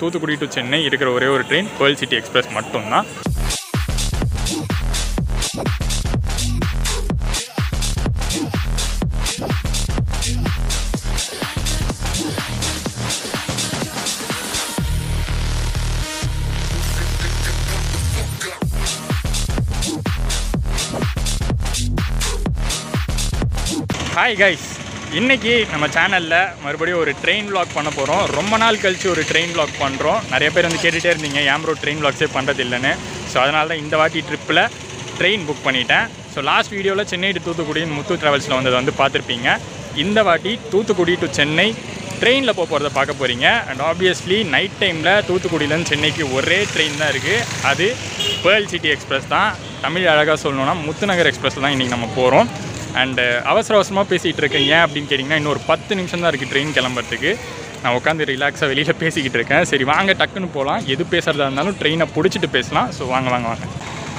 Thoothukudi to Chennai இருக்கிற ஒரே ஒரு ட்ரெயின் Pearlcity எக்ஸ்பிரஸ் மட்டும்தான். ஹாய் கைஸ், இன்றைக்கி நம்ம சேனலில் மறுபடியும் ஒரு ட்ரெயின் விளாக் பண்ண போகிறோம். ரொம்ப நாள் கழித்து ஒரு ட்ரெயின் விளாக் பண்ணுறோம். நிறைய பேர் வந்து கேட்டுகிட்டே இருந்தீங்க ஏன் ப்ரோ ட்ரெயின் விளாக்ஸே பண்ணுறது இல்லைன்னு. ஸோ அதனால தான் இந்த வாட்டி ட்ரிப்பில் ட்ரெயின் புக் பண்ணிட்டேன். ஸோ லாஸ்ட் வீடியோவில் சென்னை டு தூத்துக்குடின்னு முத்து ட்ராவல்ஸில் வந்தது வந்து பார்த்துருப்பீங்க. இந்த வாட்டி தூத்துக்குடி டு சென்னை ட்ரெயினில் போகிறத பார்க்க போகிறீங்க. அண்ட் ஆப்வியஸ்லி நைட் டைமில் தூத்துக்குடியிலேருந்து சென்னைக்கு ஒரே ட்ரெயின் தான் இருக்குது. அது Pearlcity எக்ஸ்பிரஸ் தான். தமிழ் அழகாக சொல்லணுன்னா முத்துநகர் எக்ஸ்பிரஸ் தான் இன்றைக்கி நம்ம போகிறோம். அண்டு அவசரமாக பேசிகிட்டு இருக்கேன். ஏன் அப்படின்னு கேட்டிங்கன்னா இன்னும் ஒரு 10 நிமிஷம் தான் இருக்குது ட்ரெயின் கிளம்புறதுக்கு. நான் உட்காந்து ரிலாக்ஸாக வெளியில் பேசிக்கிட்டு இருக்கேன். சரி வாங்க டக்குன்னு போகலாம். எது பேசுகிறதா இருந்தாலும் ட்ரெயினை பிடிச்சிட்டு பேசலாம். ஸோ வாங்க வாங்க வாங்க.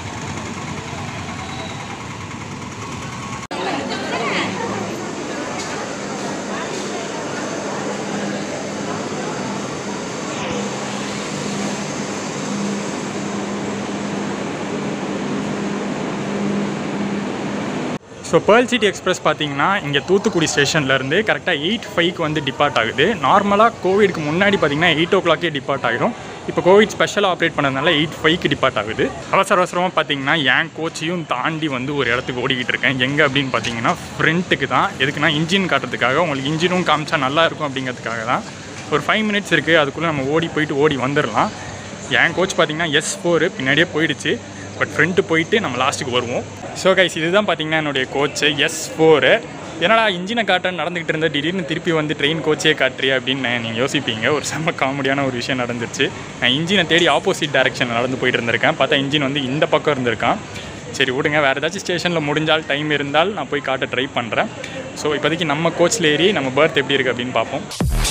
ஸோ Pearlcity எக்ஸ்பிரஸ் பார்த்தீங்கன்னா இங்கே தூத்துக்குடி ஸ்டேஷன்லேருந்து கரெக்டாக 8:05 வந்து டிபார்ட் ஆகுது. நார்மலாக கோவிடுக்கு முன்னாடி பார்த்தீங்கன்னா 8 o'clock டிபார்ட் ஆகிடும். இப்போ கோவிட் ஸ்பெஷலாக ஆப்ரேட் பண்ணதுனால 8:05 டிபார்ட் ஆகுது. அவசரமாக பார்த்தீங்கன்னா என் கோச்சையும் தாண்டி வந்து ஒரு இடத்துக்கு ஓடிக்கிட்டு இருக்கேன். எங்கே அப்படின்னு பார்த்தீங்கன்னா ஃப்ரண்ட்டுக்கு தான். எதுக்குன்னா இன்ஜின் காட்டுறதுக்காக. உங்களுக்கு இன்ஜினும் காமிச்சா நல்லாயிருக்கும் அப்படிங்கிறதுக்காக தான். ஒரு 5 minutes இருக்குது. அதுக்குள்ளே நம்ம ஓடி வந்துடலாம். என் கோச் பார்த்தீங்கன்னா S4 பின்னாடியே போயிடுச்சு. பட் ஃப்ரண்ட்டு போயிட்டு நம்ம லாஸ்ட்டுக்கு வருவோம். ஸோ கைஸ் இதுதான் பார்த்தீங்கன்னா என்னுடைய கோச்சு S4. என்னடா இன்ஜினை காட்ட நடந்துகிட்டு இருந்தால் திடீர்னு திருப்பி வந்து ட்ரெயின் கோச்சே காட்டுறியா அப்படின்னு நீங்கள் யோசிப்பீங்க. ஒரு செம்ம காமெடியான ஒரு விஷயம் நடந்துருச்சு. நான் இன்ஜினை தேடி ஆப்போசிட் டைரெக்ஷனில் நடந்து போயிட்டு இருந்திருக்கேன். பார்த்தா இன்ஜின் வந்து இந்த பக்கம் இருந்திருக்கான். சரி விடுங்க, வேறு ஏதாச்சும் ஸ்டேஷனில் முடிஞ்சால் டைம் இருந்தால் நான் போய் காட்ட ட்ரை பண்ணுறேன். ஸோ இப்போதைக்கு நம்ம கோச்சில் ஏறி நம்ம பர்த் எப்படி இருக்குது அப்படின்னு பார்ப்போம்.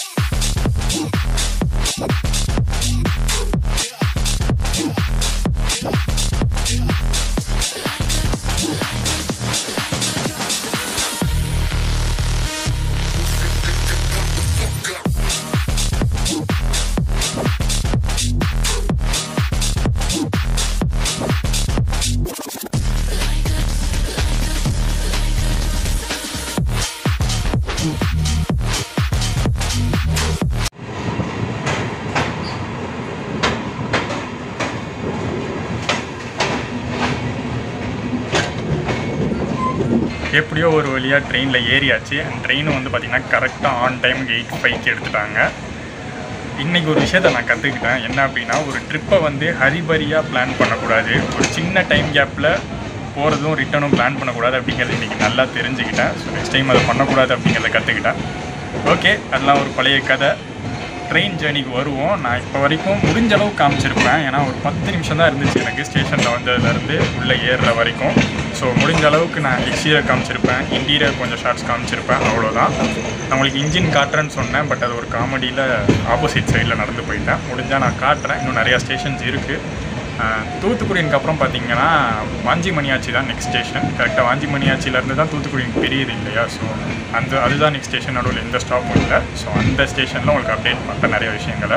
எப்படியோ ஒரு வழியாக ட்ரெயினில் ஏறியாச்சு. ட்ரெயினும் வந்து பார்த்திங்கன்னா கரெக்டாக ஆன் டைமுக்கு 8:05 எடுத்துட்டாங்க. இன்றைக்கி ஒரு விஷயத்தை நான் கற்றுக்கிட்டேன். என்ன அப்படின்னா, ஒரு ட்ரிப்பை வந்து ஹரிபரியாக பிளான் பண்ணக்கூடாது. ஒரு சின்ன டைம் கேப்பில் போகிறதும் ரிட்டனும் பிளான் பண்ணக்கூடாது அப்படிங்கிறது இன்றைக்கி நல்லா தெரிஞ்சுக்கிட்டேன். ஸோ நெக்ஸ்ட் டைம் அதை பண்ணக்கூடாது அப்படிங்கிறத கற்றுக்கிட்டேன். ஓகே, அதெல்லாம் ஒரு பழைய கதை. ட்ரெயின் ஜேர்னிக்கு வருவோம். நான் இப்போ வரைக்கும் முடிஞ்ச அளவு காமிச்சிருப்பேன். ஏன்னா ஒரு 10 நிமிஷம் தான் இருந்துச்சு எனக்கு ஸ்டேஷனில் வந்ததுலேருந்து உள்ளே ஏறுற வரைக்கும். ஸோ முடிஞ்ச அளவுக்கு நான் எக்ஸ்டீரியர் காமிச்சிருப்பேன், இன்டீரியர் கொஞ்சம் ஷார்ட்ஸ் காமிச்சிருப்பேன், அவ்வளோதான். நான் உங்களுக்கு இன்ஜின் காட்டுறேன்னு சொன்னேன். பட் அது ஒரு காமெடியில் ஆப்போசிட் சைடில் நடந்து போயிட்டேன். முடிஞ்சால் நான் காட்டுறேன். இன்னும் நிறையா ஸ்டேஷன்ஸ் இருக்குது. தூத்துக்குடிக்கு அப்புறம் பார்த்திங்கன்னா வாஞ்சி மணியாச்சி தான் நெக்ஸ்ட் ஸ்டேஷன். கரெக்டாக வாஞ்சி மணியாச்சியிலேருந்து தான் தூத்துக்குடிக்கு பெரியது இல்லையா. ஸோ அதுதான் நெக்ஸ்ட் ஸ்டேஷன். நடுவில் எந்த ஸ்டாப்பும் இல்லை. ஸோ அந்த ஸ்டேஷனில் உங்களுக்கு அப்டேட் பண்ணுற நிறைய விஷயங்களை.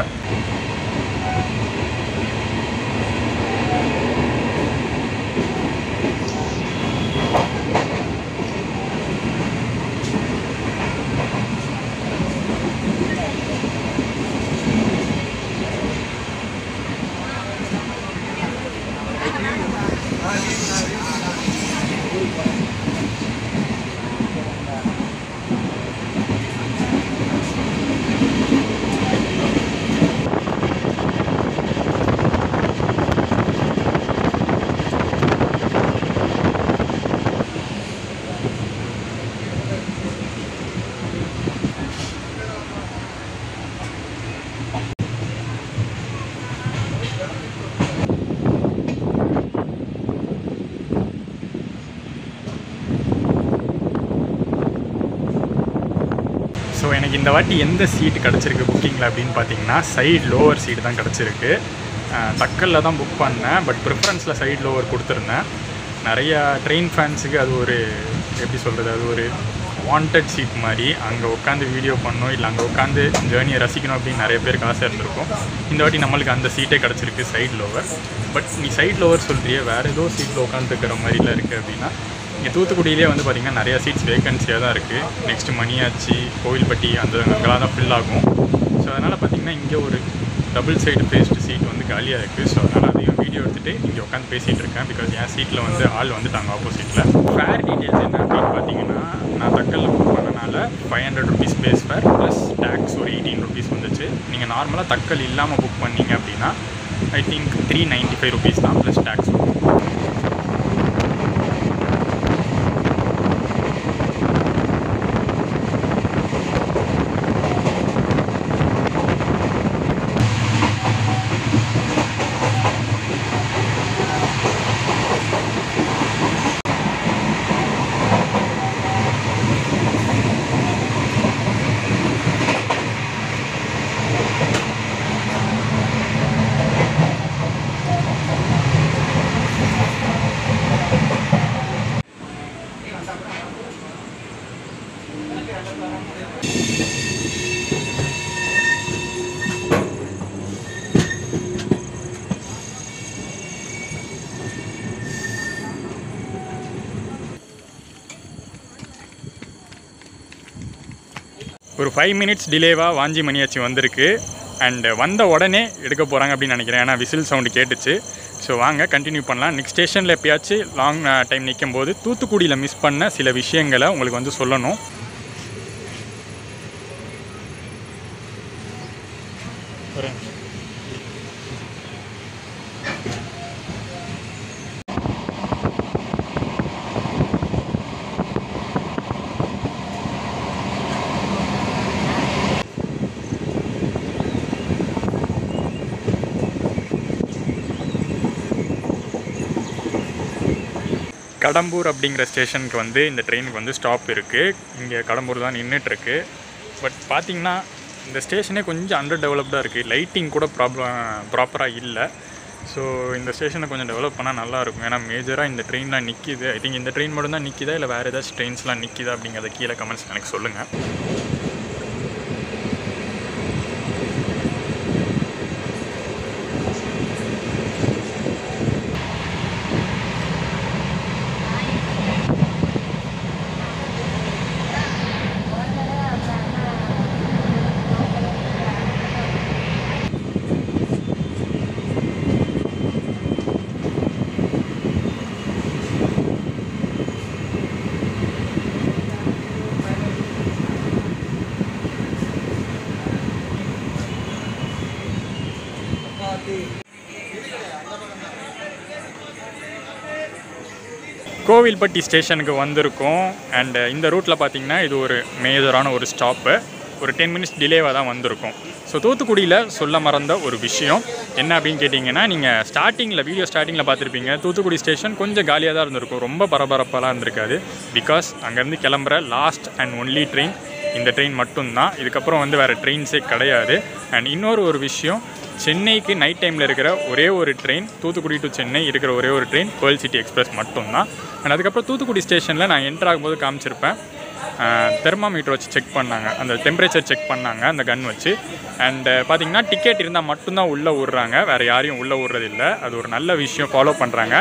ஸோ எனக்கு இந்த வாட்டி எந்த சீட்டு கிடச்சிருக்கு புக்கிங்கில் அப்படின்னு பார்த்தீங்கன்னா சைடு லோவர் சீட்டு தான் கிடச்சிருக்கு. தக்கலில் தான் புக் பண்ணேன். பட் ப்ரிஃபரன்ஸில் சைடு லோவர் கொடுத்துருந்தேன். நிறையா ட்ரெயின் ஃபேன்ஸுக்கு அது ஒரு எப்படி சொல்கிறது, அது ஒரு வாண்டட் சீட் மாதிரி. அங்கே உட்காந்து வீடியோ பண்ணணும், இல்லை அங்கே உட்காந்து ஜேர்னியை ரசிக்கணும் அப்படின்னு நிறைய பேருக்கு ஆசை இருந்திருக்கும். இந்த வாட்டி நம்மளுக்கு அந்த சீட்டே கிடச்சிருக்கு, சைட் லோவர். பட் நீ சைட் லோவர் சொல்கிறியே, வேறு ஏதோ சீட்டில் உட்காந்துருக்கிற மாதிரிலாம் இருக்குது அப்படின்னா, இங்கே தூத்துக்குடியிலே வந்து பார்த்திங்கன்னா நிறையா சீட்ஸ் வேகன்சியாக தான் இருக்குது. நெக்ஸ்ட்டு மணியாச்சி, கோவில்பட்டி அங்கெல்லாம் தான் ஃபில் ஆகும். ஸோ அதனால் பார்த்திங்கன்னா இங்கே ஒரு டபுள் சைடு பேஸ்டு சீட் வந்து காலியாக இருக்குது. ஸோ அதனால் அதையும் வீடியோ எடுத்துகிட்டு இங்கே உட்காந்து பேசிகிட்டு இருக்கேன். பிகாஸ் என் சீட்டில் வந்து ஆள் வந்துட்டாங்க ஆப்போசிட்டில். ஃபேர் டீட்டெயில்ஸ் என்ன அப்படின்னு பார்த்தீங்கன்னா, நான் தக்கலில் புக் பண்ணனால 500 rupees base fare plus tax ஒரு 18 rupees வந்துச்சு. நீங்கள் நார்மலாக தக்கல் இல்லாமல் புக் பண்ணிங்க அப்படின்னா ஐ திங்க் 395 rupees தான் ப்ளஸ் டேக்ஸ் வரும். ஒரு 5 minutes டிலேவாக வாஞ்சி மணியாச்சி வந்திருக்கு. அண்டு வந்த உடனே எடுக்க போகிறாங்க அப்படின்னு நினைக்கிறேன். ஏன்னா விசில் சவுண்டு கேட்டுச்சு. ஸோ வாங்க கண்டினியூ பண்ணலாம். நெக்ஸ்ட் ஸ்டேஷனில் எப்பயாச்சும் லாங் டைம் நிற்கும் போது தூத்துக்குடியில் மிஸ் பண்ண சில விஷயங்களை உங்களுக்கு வந்து சொல்லணும். கடம்பூர் அப்படிங்கிற ஸ்டேஷனுக்கு வந்து இந்த ட்ரெயினுக்கு வந்து ஸ்டாப் இருக்குது. இங்கே கடம்பூர் தான் நின்றுட்டுருக்கு. பட் பார்த்திங்கன்னா இந்த ஸ்டேஷனே கொஞ்சம் அண்டர் டெவலப்டாக இருக்குது. லைட்டிங் கூட ப்ராப்பராக இல்லை. ஸோ இந்த ஸ்டேஷனை கொஞ்சம் டெவலப் பண்ணால் நல்லாயிருக்கும். ஏன்னா மேஜராக இந்த ட்ரெயின்லாம் நிற்கிது. ஐ திங்க் இந்த ட்ரெயின் மட்டும் தான் நிற்கிதா, இல்லை வேறு ஏதாச்சும் ட்ரெயின்ஸ்லாம் நிற்கிதா அப்படிங்கிறத கீழே கமெண்ட்ஸ் எனக்கு சொல்லுங்கள். கோவில்பட்டி ஸ்டேஷனுக்கு வந்திருக்கோம். அண்டு இந்த ரூட்டில் பார்த்திங்கன்னா இது ஒரு மேஜரான ஒரு ஸ்டாப்பு. ஒரு 10 minutes டிலேவாக தான் வந்திருக்கும். ஸோ தூத்துக்குடியில் சொல்ல மறந்த ஒரு விஷயம் என்ன அப்படின்னு கேட்டிங்கன்னா, நீங்கள் வீடியோ ஸ்டார்டிங்கில் பார்த்துருப்பீங்க. தூத்துக்குடி ஸ்டேஷன் கொஞ்சம் காலியாக தான் இருந்திருக்கும், ரொம்ப பரபரப்பாலாம் இருந்திருக்காது. பிகாஸ் அங்கேருந்து கிளம்புற லாஸ்ட் அண்ட் ஒன்லி ட்ரெயின் இந்த ட்ரெயின் மட்டும்தான். இதுக்கப்புறம் வந்து வேறு ட்ரெயின்ஸே கிடையாது. அண்ட் இன்னொரு விஷயம், சென்னைக்கு நைட் டைமில் இருக்கிற ஒரே ஒரு ட்ரெயின், தூத்துக்குடி டு சென்னை இருக்கிற ஒரே ஒரு ட்ரெயின் Pearlcity எக்ஸ்பிரஸ் மட்டும்தான். அண்ட் அதுக்கப்புறம் தூத்துக்குடி ஸ்டேஷனில் நான் என்ட்ரு ஆகும்போது காமிச்சிருப்பேன், தெர்மாமீட்டர் வச்சு செக் பண்ணாங்க, அந்த டெம்பரேச்சர் செக் பண்ணாங்க அந்த கன் வச்சு. அண்டு பார்த்திங்கன்னா டிக்கெட் இருந்தால் மட்டும்தான் உள்ளே விட்றாங்க, வேறு யாரையும் உள்ளே விட்றதில்லை. அது ஒரு நல்ல விஷயம், ஃபாலோ பண்ணுறாங்க.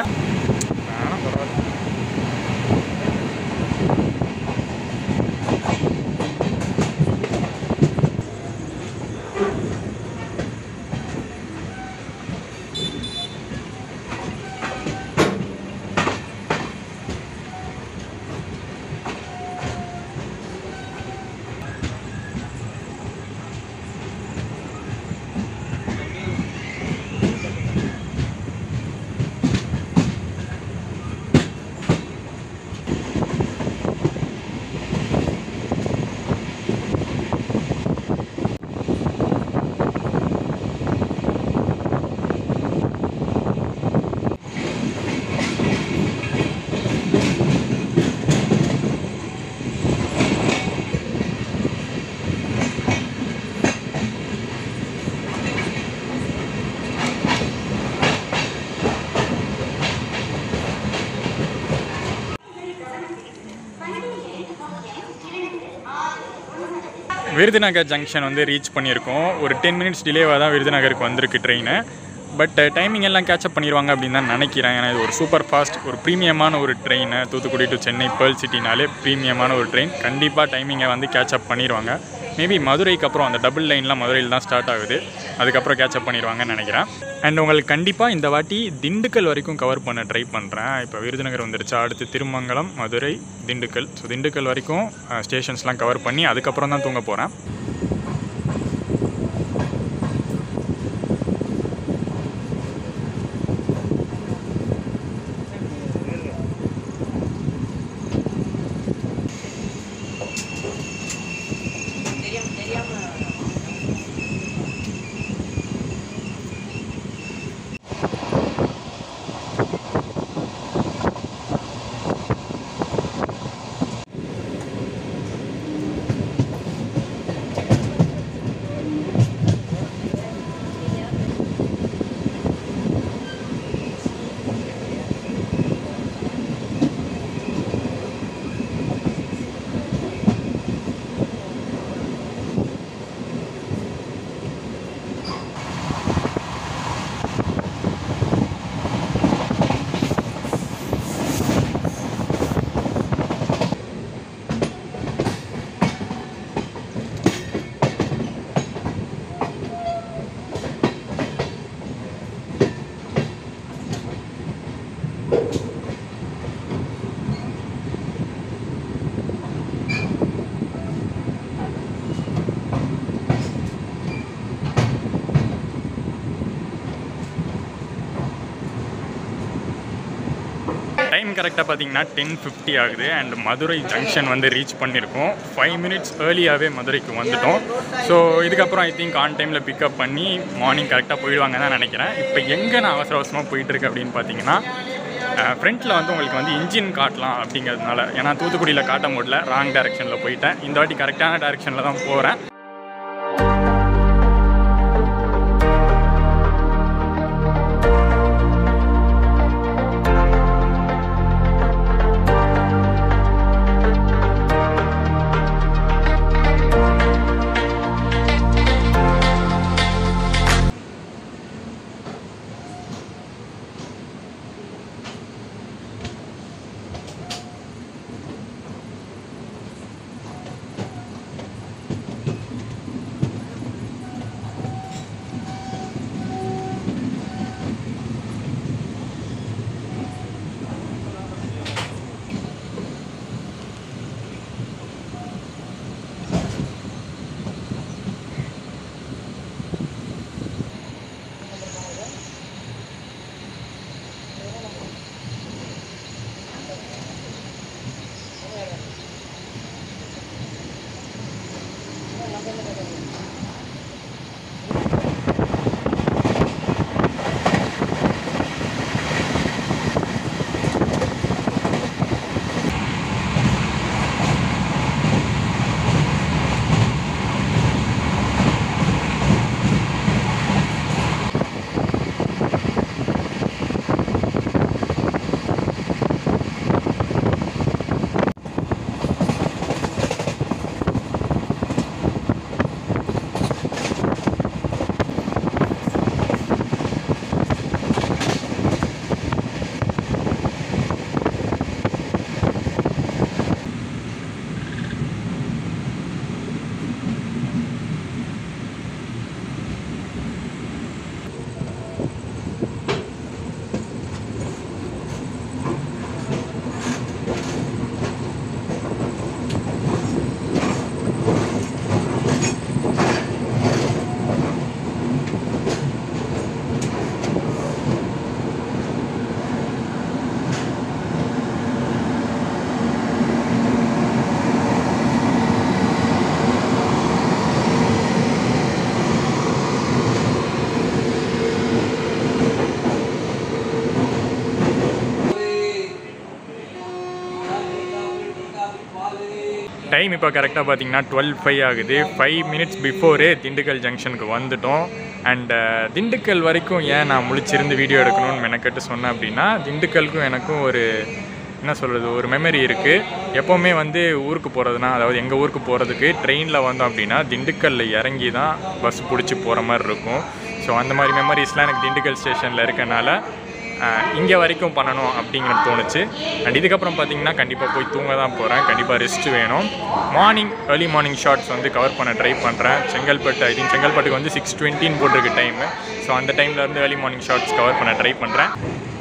விருதுநகர் ஜங்ஷன் வந்து ரீச் பண்ணியிருக்கோம். ஒரு 10 மினிட்ஸ் டிலேவாக தான் விருதுநகருக்கு வந்திருக்கு ட்ரெயின். பட் டைமிங் எல்லாம் கேட்சப் பண்ணிடுவாங்க அப்படின்னு தான் நினைக்கிறேன். ஏன்னா இது ஒரு சூப்பர் ஃபாஸ்ட், ஒரு ப்ரீமியமான ஒரு train. Thoothukudi to Chennai pearl சிட்டினாலே ப்ரீமியமான ஒரு ட்ரெயின். கண்டிப்பாக டைமிங்கை வந்து கேட்சப் பண்ணிடுவாங்க. மேபி மதுரைக்கு அப்புறம் அந்த டபுள் லைன்லாம் மதுரையில் தான் ஸ்டார்ட் ஆகுது, அதுக்கப்புறம் கேட்சப் பண்ணிடுவாங்கன்னு நினைக்கிறேன். அண்ட் உங்களுக்கு கண்டிப்பாக இந்த வாட்டி திண்டுக்கல் வரைக்கும் கவர் பண்ண ட்ரை பண்ணுறேன். இப்போ விருதுநகர் வந்துருச்சா, அடுத்து திருமங்கலம், மதுரை, திண்டுக்கல். ஸோ திண்டுக்கல் வரைக்கும் ஸ்டேஷன்ஸ்லாம் கவர் பண்ணி அதுக்கப்புறம் தான் தூங்க போகிறேன். டைம் கரெக்டாக பார்த்தீங்கன்னா 10:50 ஆகுது. அண்ட் மதுரை ஜங்ஷன் வந்து ரீச் பண்ணியிருக்கோம். 5 மினிட்ஸ் ஏர்லியாகவே மதுரைக்கு வந்துட்டோம். ஸோ இதுக்கப்புறம் ஐ திங்க் ஆன் டைமில் பிக்கப் பண்ணி மார்னிங் கரெக்டாக போயிடுவாங்க தான் நினைக்கிறேன். இப்போ எங்கே நான் அவசர அவசரமாக போயிட்டுருக்கு அப்படின்னு பார்த்தீங்கன்னா, ஃப்ரண்ட்டில் வந்து உங்களுக்கு வந்து இன்ஜின் காட்டலாம் அப்படிங்கிறதுனால, ஏன்னா தூத்துக்குடியில் காட்ட முடியல, ராங் டைரெக்ஷனில் போயிட்டேன். இந்த வாட்டி கரெக்டான டைரெக்ஷனில் தான் போகிறேன். டைம் இப்போ கரெக்டாக பார்த்தீங்கன்னா 12:05 ஆகுது. 5 மினிட்ஸ் பிஃபோரே திண்டுக்கல் ஜங்ஷனுக்கு வந்துட்டோம். அண்ட் திண்டுக்கல் வரைக்கும் ஏன் நான் முழிச்சிருந்து வீடியோ எடுக்கணும்னு மெனக்கெட்டு சொன்னேன் அப்படின்னா, திண்டுக்கலுக்கும் எனக்கும் ஒரு என்ன சொல்கிறது ஒரு மெமரி இருக்குது. எப்போவுமே வந்து ஊருக்கு போகிறதுனா, அதாவது எங்கள் ஊருக்கு போகிறதுக்கு ட்ரெயினில் வந்தோம் அப்படின்னா திண்டுக்கல்லில் இறங்கி தான் பஸ் பிடிச்சி போகிற மாதிரி இருக்கும். ஸோ அந்த மாதிரி மெமரிஸ்லாம் எனக்கு திண்டுக்கல் ஸ்டேஷனில் இருக்கனால இங்கே வரைக்கும் பண்ணணும் அப்படிங்கிறது தோணுச்சு. அண்ட் இதுக்கப்புறம் பார்த்திங்கன்னா கண்டிப்பாக போய் தூங்க தான் போகிறேன். கண்டிப்பாக ரெஸ்ட் வேணும். ஏர்லி மார்னிங் ஷார்ட்ஸ் வந்து கவர் பண்ண ட்ரை பண்ணுறேன். செங்கல்பட்டு செங்கல்பட்டுக்கு வந்து 6:20 போட்டிருக்கு டைமு. ஸோ அந்த டைம்லேருந்து ஏர்லி மார்னிங் ஷார்ட்ஸ் கவர் பண்ண ட்ரை பண்ணுறேன்.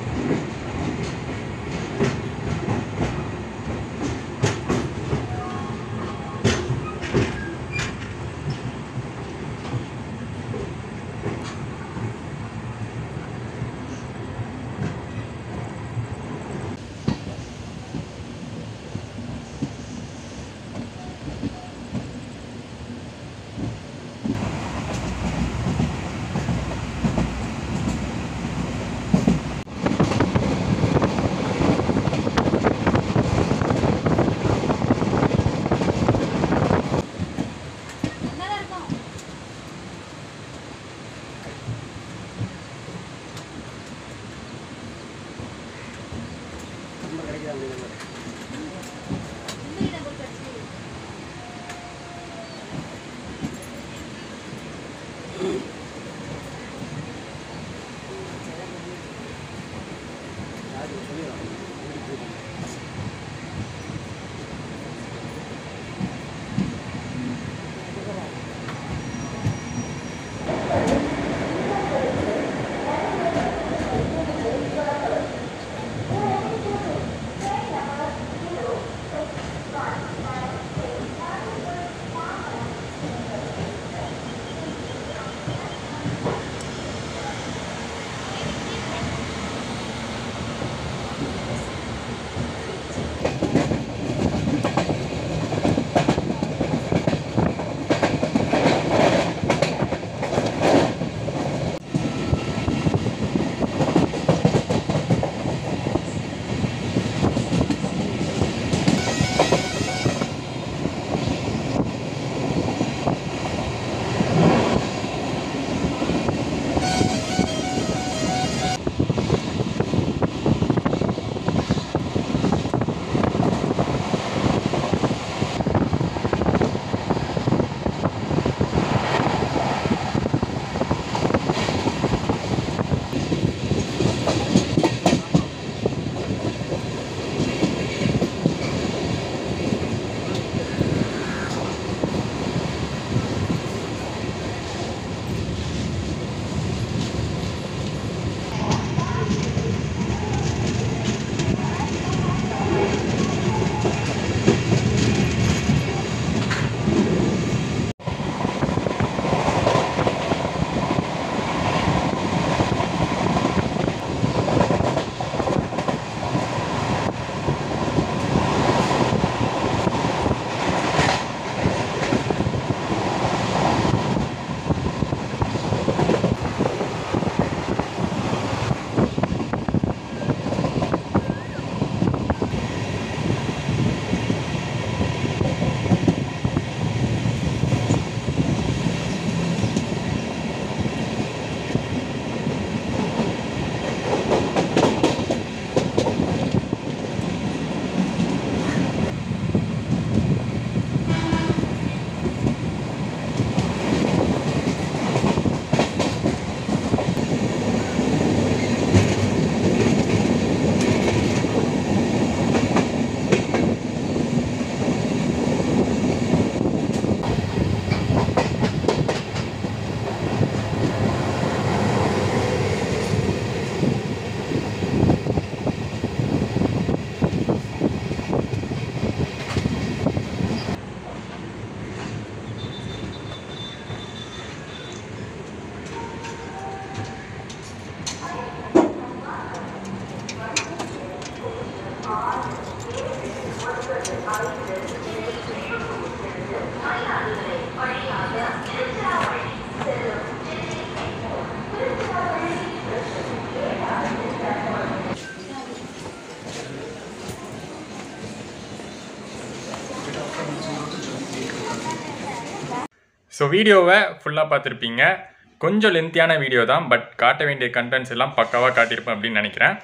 ஸோ வீடியோவை ஃபுல்லாக பார்த்துருப்பீங்க. கொஞ்சம் லென்த்தியான வீடியோ தான், பட் காட்ட வேண்டிய கண்டென்ட்ஸ் எல்லாம் பக்காவாக காட்டியிருப்பேன் அப்படின்னு நினைக்கிறேன்.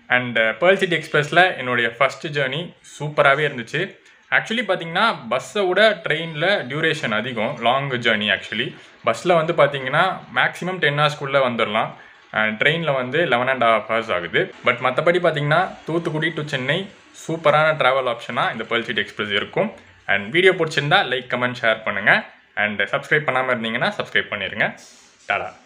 அண்ட் Pearlcity எக்ஸ்பிரஸில் என்னுடைய ஃபஸ்ட்டு ஜேர்னி சூப்பராகவே இருந்துச்சு. ஆக்சுவலி பார்த்தீங்கன்னா பஸ்ஸை விட ட்ரெயினில் டியூரேஷன் அதிகம், லாங் ஜேர்னி. ஆக்சுவலி பஸ்ஸில் வந்து பார்த்தீங்கன்னா மேக்ஸிமம் 10 ஹவர்ஸ்க்குள்ளே வந்துடலாம், ட்ரெயினில் வந்து 11.5 ஹவர்ஸ் ஆகுது. பட் மற்றபடி பார்த்தீங்கன்னா தூத்துக்குடி டு சென்னை சூப்பரான ட்ராவல் ஆப்ஷனாக இந்த Pearlcity எக்ஸ்பிரஸ் இருக்கும். அண்ட் வீடியோ பிடிச்சிருந்தா லைக், கமெண்ட், ஷேர் பண்ணுங்கள். அண்ட் சப்ஸ்கிரைப் பண்ணாமல் இருந்தீங்கன்னா சப்ஸ்கிரைப் பண்ணிடுங்க. டாடா.